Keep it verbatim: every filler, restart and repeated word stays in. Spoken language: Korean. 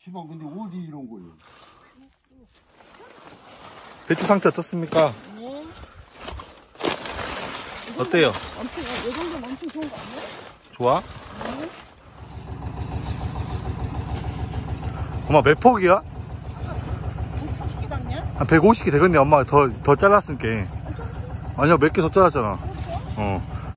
좋지만 근데 어디 이런 거예요? 배추 상태 어떻습니까? 네. 어때요? 엄청, 이 정도면 엄청 좋은 거 아니에요? 좋아? 네. 엄마 몇 폭이야? 삼십 개 담냐? 한 백오십 개 되겠네. 엄마가 더, 더 잘랐으니까. 아니야, 몇 개 더 잘랐잖아. 어.